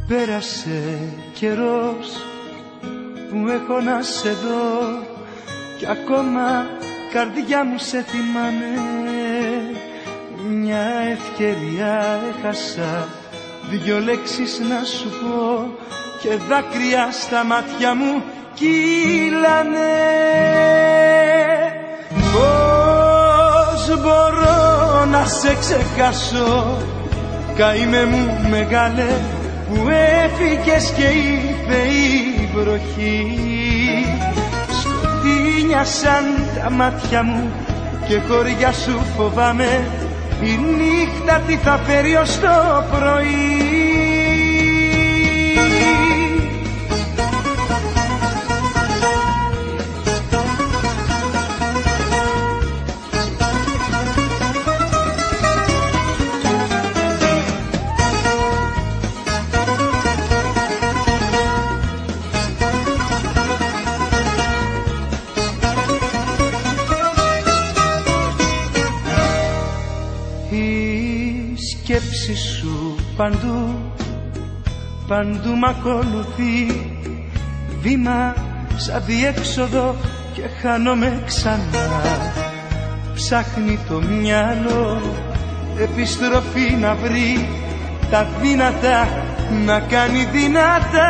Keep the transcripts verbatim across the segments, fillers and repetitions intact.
Πέρασε καιρός που έχω να σε δω κι ακόμα καρδιά μου σε θυμάμαι. Μια ευκαιρία έχασα, δυο λέξεις να σου πω και δάκρυα στα μάτια μου κύλανε. Πώς μπορώ να σε ξεχάσω, καημέ μου μεγάλε, που έφυγες και ήρθε η βροχή. Σκοτεινιάσαν τα μάτια μου και χωριά σου φοβάμαι, η νύχτα τι θα φέρει ως το πρωί. Η σκέψη σου παντού, παντού μ' ακολουθεί, βήμα σαν διέξοδο και χάνομαι ξανά. Ψάχνει το μυαλό επιστροφή να βρει, τα δυνατά να κάνει δυνατά.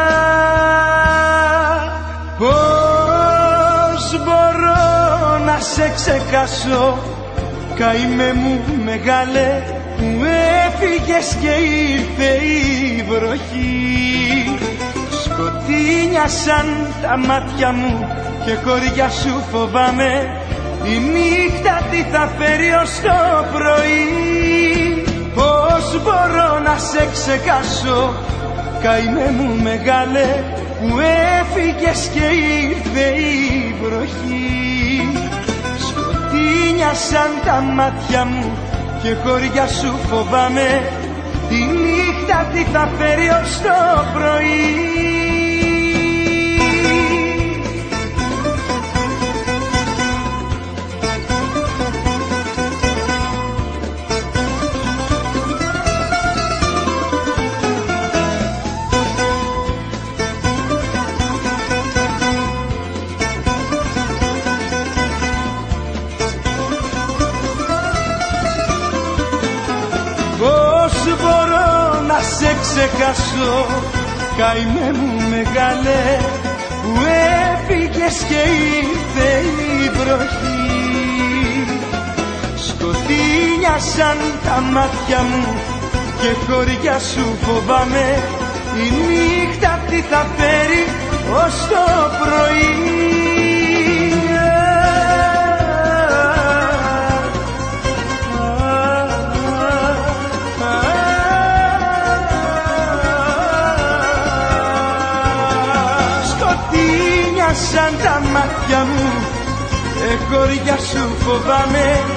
Πώς μπορώ να σε ξεχάσω, καημέ μου μεγάλε, που έφυγες και ήρθε η βροχή. Σκοτεινιάσαν τα μάτια μου και χωριά σου φοβάμαι, η νύχτα τι θα φέρει ως το πρωί. Πώς μπορώ να σε ξεχάσω, καημέ μου μεγάλε, που έφυγες και ήρθε η βροχή. Σκοτεινιάσαν τα μάτια μου και χωριά σου φοβάμαι, τη νύχτα τι θα φέρει ως το πρωί. Πώς μπορώ να σε ξεχάσω, καημέ μου μεγάλε, που έφυγες και ήρθε η βροχή. Σκοτεινιάσαν τα μάτια μου και χωριά σου φοβάμαι, η νύχτα τι θα φέρει ως το πρωί. Σκοτεινιάσαν τα μάτια μου και χωριά σου φοβάμαι,